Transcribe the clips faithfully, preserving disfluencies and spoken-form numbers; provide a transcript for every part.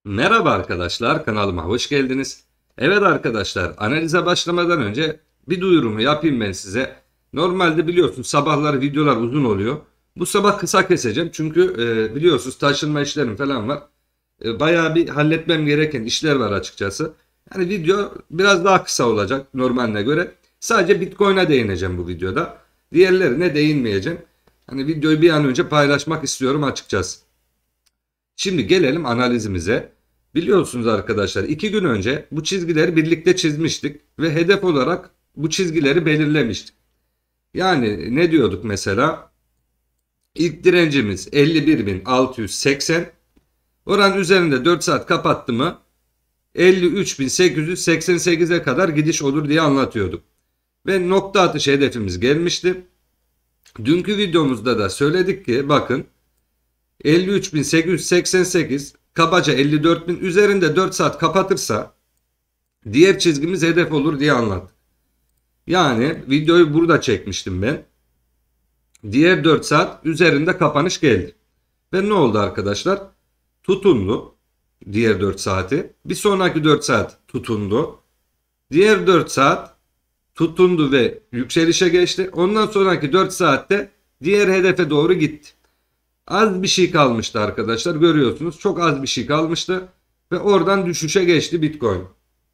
Merhaba arkadaşlar, kanalıma hoş geldiniz. Evet arkadaşlar, analize başlamadan önce bir duyurumu yapayım ben size. Normalde biliyorsunuz sabahları videolar uzun oluyor. Bu sabah kısa keseceğim çünkü e, biliyorsunuz taşınma işlerim falan var. E, bayağı bir halletmem gereken işler var açıkçası. Yani video biraz daha kısa olacak normaline göre. Sadece Bitcoin'e değineceğim bu videoda. Diğerlerine değinmeyeceğim. Hani videoyu bir an önce paylaşmak istiyorum açıkçası. Şimdi gelelim analizimize. Biliyorsunuz arkadaşlar iki gün önce bu çizgileri birlikte çizmiştik ve hedef olarak bu çizgileri belirlemiştik. Yani ne diyorduk mesela? İlk direncimiz elli bir bin altı yüz seksen. Oranın üzerinde dört saat kapattı mı elli üç bin sekiz yüz seksen sekize kadar gidiş olur diye anlatıyorduk. Ve nokta atışı hedefimiz gelmişti. Dünkü videomuzda da söyledik ki bakın elli üç bin sekiz yüz seksen sekiz kabaca elli dört bin üzerinde dört saat kapatırsa diğer çizgimiz hedef olur diye anlattık. Yani videoyu burada çekmiştim ben. Diğer dört saat üzerinde kapanış geldi. Ve ne oldu arkadaşlar? Tutundu diğer dört saati. Bir sonraki dört saat tutundu. Diğer dört saat tutundu ve yükselişe geçti. Ondan sonraki dört saatte diğer hedefe doğru gitti. Az bir şey kalmıştı arkadaşlar, görüyorsunuz çok az bir şey kalmıştı ve oradan düşüşe geçti Bitcoin.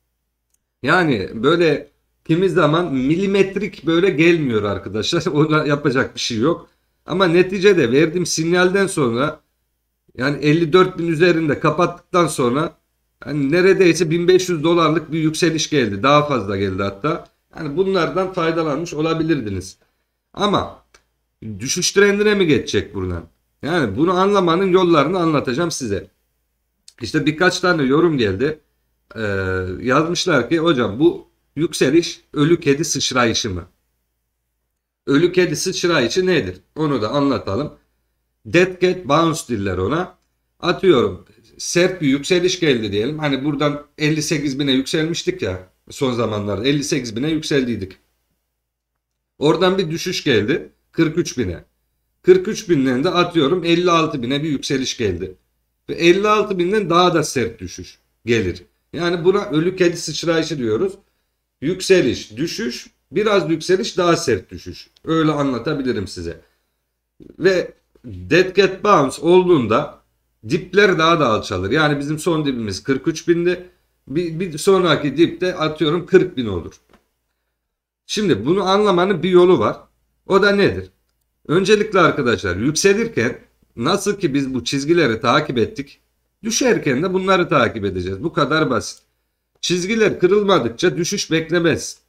Yani böyle kimi zaman milimetrik böyle gelmiyor arkadaşlar. Ona yapacak bir şey yok. Ama neticede verdiğim sinyalden sonra yani elli dört bin üzerinde kapattıktan sonra hani neredeyse bin beş yüz dolarlık bir yükseliş geldi. Daha fazla geldi hatta. Yani bunlardan faydalanmış olabilirdiniz. Ama düşüş trendine mi geçecek buradan? Yani bunu anlamanın yollarını anlatacağım size. İşte birkaç tane yorum geldi. Ee, yazmışlar ki hocam bu yükseliş ölü kedi sıçrayışı mı? Ölü kedi sıçrayışı nedir? Onu da anlatalım. Dead cat bounce diller ona. Atıyorum sert bir yükseliş geldi diyelim. Hani buradan elli sekiz bine yükselmiştik ya son zamanlarda elli sekiz bine yükseldiydik. Oradan bir düşüş geldi kırk üç bine. kırk üç binden de atıyorum elli altı bine bir yükseliş geldi. Ve elli altı binden daha da sert düşüş gelir. Yani buna ölü kedi sıçrayışı diyoruz. Yükseliş, düşüş, biraz yükseliş, daha sert düşüş. Öyle anlatabilirim size. Ve dead cat bounce olduğunda dipler daha da alçalır. Yani bizim son dibimiz kırk üç bindi. Bir, bir sonraki dipte atıyorum kırk bin olur. Şimdi bunu anlamanın bir yolu var. O da nedir? Öncelikle arkadaşlar yükselirken nasıl ki biz bu çizgileri takip ettik, düşerken de bunları takip edeceğiz. Bu kadar basit. Çizgiler kırılmadıkça düşüş beklemez.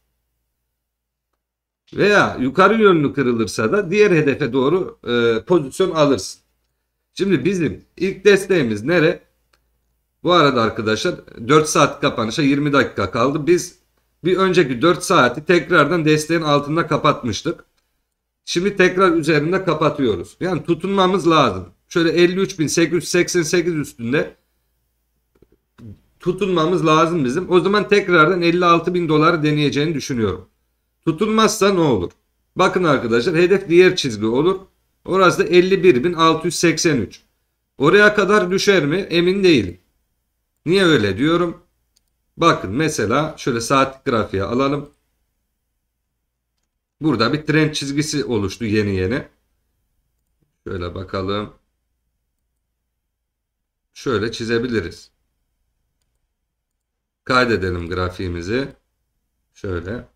Veya yukarı yönlü kırılırsa da diğer hedefe doğru e, pozisyon alırsın. Şimdi bizim ilk desteğimiz nere? Bu arada arkadaşlar dört saat kapanışa yirmi dakika kaldı. Biz bir önceki dört saati tekrardan desteğin altında kapatmıştık. Şimdi tekrar üzerinde kapatıyoruz. Yani tutunmamız lazım. Şöyle elli üç bin sekiz yüz seksen sekiz üstünde tutunmamız lazım bizim. O zaman tekrardan elli altı bin doları deneyeceğini düşünüyorum. Tutulmazsa ne olur? Bakın arkadaşlar hedef diğer çizgi olur. Orası da elli bir bin altı yüz seksen üç. Oraya kadar düşer mi? Emin değilim. Niye öyle diyorum? Bakın mesela şöyle saatlik grafiğe alalım. Burada bir trend çizgisi oluştu yeni yeni. Şöyle bakalım. Şöyle çizebiliriz. Kaydedelim grafiğimizi. Şöyle.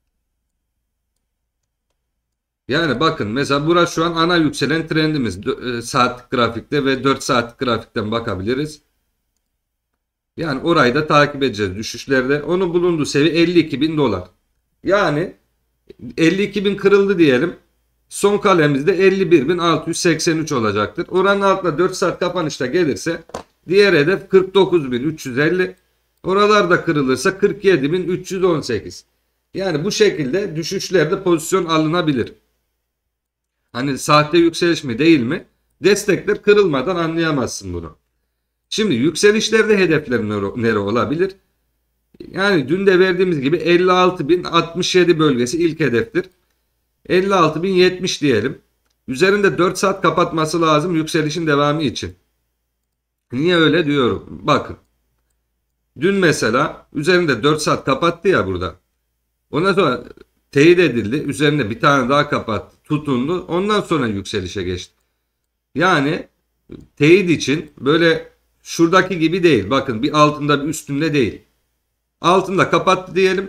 Yani bakın mesela burası şu an ana yükselen trendimiz. Dö- e, Saatlik grafikte ve dört saatlik grafikten bakabiliriz. Yani orayı da takip edeceğiz düşüşlerde. Onun bulunduğu seviye elli iki bin dolar. Yani elli iki bin kırıldı diyelim. Son kalemizde elli bir bin altı yüz seksen üç olacaktır. Oranın altına dört saat kapanışta gelirse diğer hedef kırk dokuz bin üç yüz elli. Oralarda kırılırsa kırk yedi bin üç yüz on sekiz. Yani bu şekilde düşüşlerde pozisyon alınabilir. Hani sahte yükseliş mi değil mi? Destekler kırılmadan anlayamazsın bunu. Şimdi yükselişlerde hedefler nere olabilir? Yani dün de verdiğimiz gibi elli altı bin altmış yedi bölgesi ilk hedeftir. elli altı bin yetmiş diyelim. Üzerinde dört saat kapatması lazım yükselişin devamı için. Niye öyle diyorum? Bakın. Dün mesela üzerinde dört saat kapattı ya burada. Ondan sonra teyit edildi. Üzerinde bir tane daha kapattı. Tutundu. Ondan sonra yükselişe geçti. Yani teyit için böyle şuradaki gibi değil. Bakın bir altında bir üstünde değil. Altında kapattı diyelim.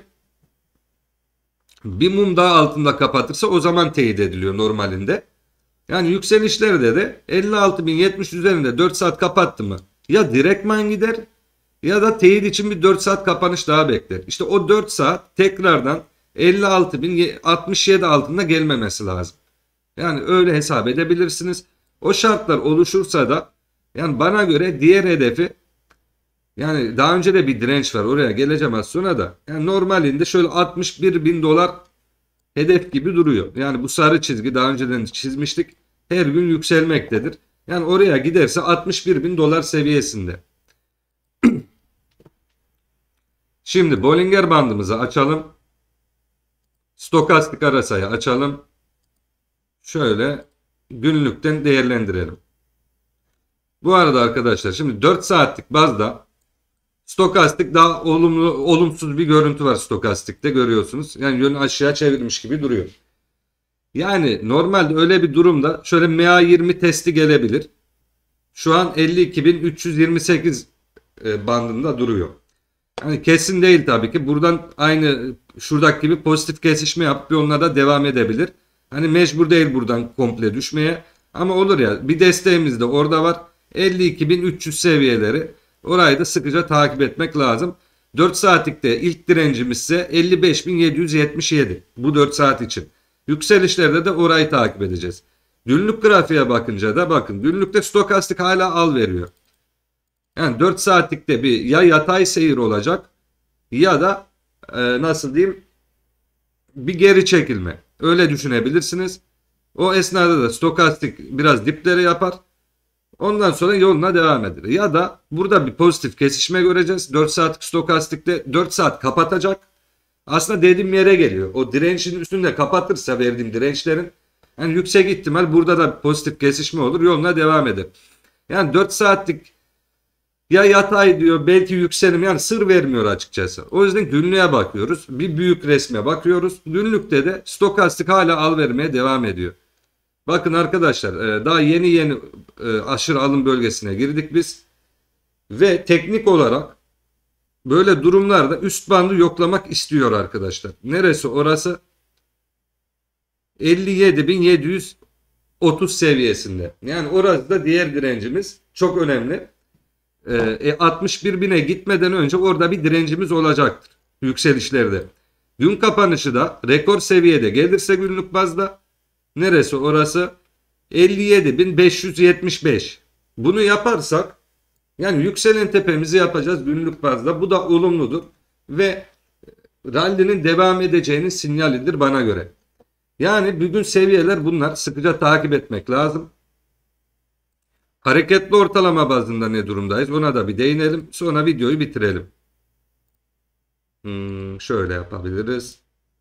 Bir mum daha altında kapatırsa o zaman teyit ediliyor normalinde. Yani yükselişlerde de elli altı bin yetmiş üzerinde dört saat kapattı mı? Ya direktman gider ya da teyit için bir dört saat kapanış daha bekler. İşte o dört saat tekrardan elli altı bin altmış yedi altında gelmemesi lazım. Yani öyle hesap edebilirsiniz. O şartlar oluşursa da yani bana göre diğer hedefi, yani daha önce de bir direnç var, oraya geleceğim az sonra da. Yani normalinde şöyle altmış bir bin dolar hedef gibi duruyor. Yani bu sarı çizgi daha önceden çizmiştik. Her gün yükselmektedir. Yani oraya giderse altmış bir bin dolar seviyesinde. Şimdi Bollinger bandımızı açalım. Stokastik arasayı açalım. Şöyle günlükten değerlendirelim. Bu arada arkadaşlar şimdi dört saatlik bazda stokastik daha olumlu, olumsuz bir görüntü var stokastikte, görüyorsunuz. Yani yönü aşağı çevirmiş gibi duruyor. Yani normalde öyle bir durumda şöyle M A yirmi testi gelebilir. Şu an elli iki bin üç yüz yirmi sekiz bandında duruyor. Yani kesin değil tabii ki. Buradan aynı şuradaki gibi pozitif kesişme yapıp yoluna da devam edebilir. Hani mecbur değil buradan komple düşmeye. Ama olur ya, bir desteğimiz de orada var. elli iki bin üç yüz seviyeleri. Orayı da sıkıca takip etmek lazım. dört saatlikte ilk direncimiz ise elli beş bin yedi yüz yetmiş yedi. Bu dört saat için. Yükselişlerde de orayı takip edeceğiz. Günlük grafiğe bakınca da bakın günlükte stokastik hala al veriyor. Yani dört saatlikte bir ya yatay seyir olacak ya da e, nasıl diyeyim, bir geri çekilme. Öyle düşünebilirsiniz. O esnada da stokastik biraz dipleri yapar. Ondan sonra yoluna devam eder. Ya da burada bir pozitif kesişme göreceğiz. dört saatlik stokastikte dört saat kapatacak. Aslında dediğim yere geliyor. O direncin üstünde kapatırsa verdiğim dirençlerin, yani yüksek ihtimal burada da pozitif kesişme olur. Yoluna devam eder. Yani dört saatlik ya yatay diyor, belki yükselim, yani sır vermiyor açıkçası. O yüzden günlüğe bakıyoruz. Bir büyük resme bakıyoruz. Günlükte de stokastik hala al vermeye devam ediyor. Bakın arkadaşlar daha yeni yeni aşırı alım bölgesine girdik biz. Ve teknik olarak böyle durumlarda üst bandı yoklamak istiyor arkadaşlar. Neresi orası? elli yedi bin yedi yüz otuz seviyesinde. Yani orası da diğer direncimiz. Çok önemli. E, altmış bir bine gitmeden önce orada bir direncimiz olacaktır yükselişlerde. Gün kapanışı da rekor seviyede gelirse günlük bazda, neresi orası? elli yedi bin beş yüz yetmiş beş. Bunu yaparsak yani yükselen tepemizi yapacağız günlük bazda. Bu da olumludur ve rally'nin devam edeceğinin sinyalidir bana göre. Yani bugün seviyeler bunlar. Sıkıca takip etmek lazım. Hareketli ortalama bazında ne durumdayız? Ona da bir değinelim. Sonra videoyu bitirelim. Hmm, şöyle yapabiliriz.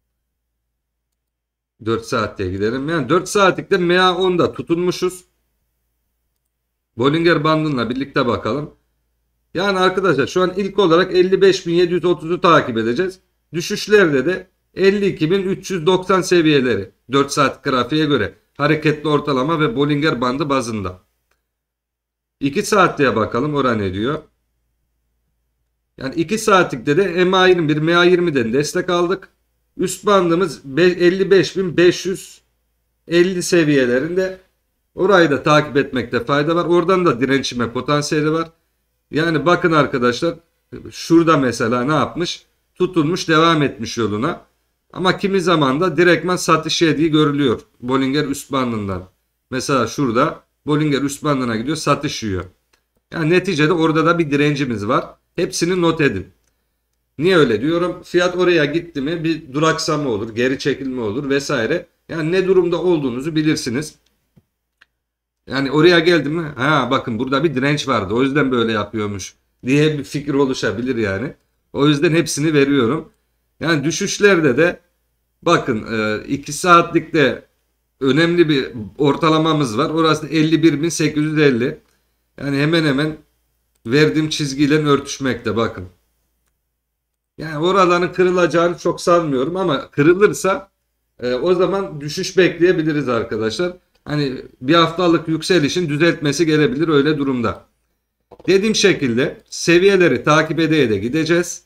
dört saatte gidelim. Yani dört saatlikte M A onda tutunmuşuz. Bollinger bandıyla birlikte bakalım. Yani arkadaşlar şu an ilk olarak elli beş bin yedi yüz otuzu takip edeceğiz. Düşüşlerde de elli iki bin üç yüz doksan seviyeleri dört saat grafiğe göre hareketli ortalama ve Bollinger bandı bazında. iki saatliğe bakalım, orada ne diyor? Yani iki saatlikte de M A yirmi bir M A yirmiden destek aldık. Üst bandımız elli beş bin beş yüz elli seviyelerinde. Orayı da takip etmekte fayda var. Oradan da dirençime potansiyeli var. Yani bakın arkadaşlar, şurada mesela ne yapmış? Tutunmuş, devam etmiş yoluna. Ama kimi zaman da direktman satış yediği görülüyor Bollinger üst bandından. Mesela şurada Bollinger üst bandına gidiyor, satış yiyor. Yani neticede orada da bir direncimiz var. Hepsini not edin. Niye öyle diyorum? Fiyat oraya gitti mi bir duraksama olur, geri çekilme olur vesaire. Yani ne durumda olduğunuzu bilirsiniz. Yani oraya geldi mi? Ha bakın burada bir direnç vardı, o yüzden böyle yapıyormuş diye bir fikir oluşabilir yani. O yüzden hepsini veriyorum. Yani düşüşlerde de bakın iki saatlikte önemli bir ortalamamız var. Orası elli bir bin sekiz yüz elli. Yani hemen hemen verdiğim çizgiyle örtüşmekte bakın. Yani oraların kırılacağını çok sanmıyorum ama kırılırsa e, o zaman düşüş bekleyebiliriz arkadaşlar. Hani bir haftalık yükselişin düzeltmesi gelebilir öyle durumda. Dediğim şekilde seviyeleri takip ede de gideceğiz.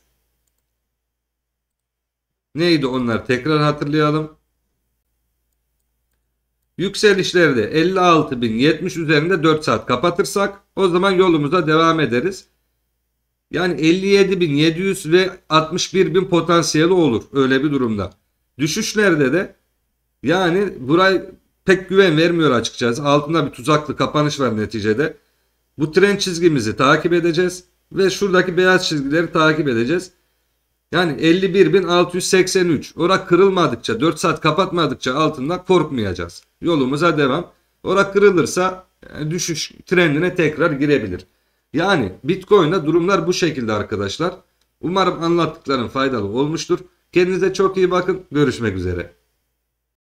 Neydi onlar? Tekrar hatırlayalım. Yükselişlerde elli altı bin yetmiş üzerinde dört saat kapatırsak o zaman yolumuza devam ederiz. Yani elli yedi bin yedi yüz ve altmış bir bin potansiyeli olur öyle bir durumda. Düşüşlerde de yani burayı pek güven vermiyor açıkçası. Altında bir tuzaklı kapanış var neticede. Bu trend çizgimizi takip edeceğiz ve şuradaki beyaz çizgileri takip edeceğiz. Yani elli bir bin altı yüz seksen üç. Ora kırılmadıkça, dört saat kapatmadıkça altından korkmayacağız. Yolumuza devam. Ora kırılırsa yani düşüş trendine tekrar girebilir. Yani Bitcoin'de durumlar bu şekilde arkadaşlar. Umarım anlattıklarım faydalı olmuştur. Kendinize çok iyi bakın. Görüşmek üzere.